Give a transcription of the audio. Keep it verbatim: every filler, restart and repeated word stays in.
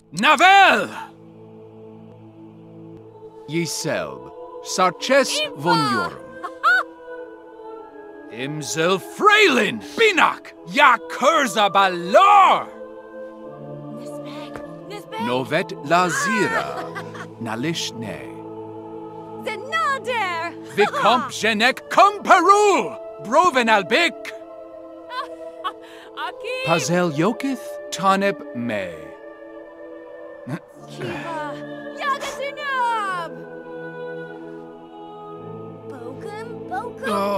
Navel! Yiselb, Sarches Vonyorum. Imzel Freilin, Binak, Yakurza Balor! Novet Lazira, Nalishne. Zenader! Vikomp Genek Kumperul, Broven Albik. Pazel Yokith, Taneb Me. Kiva, Yagatinab! Bokum, Bokum,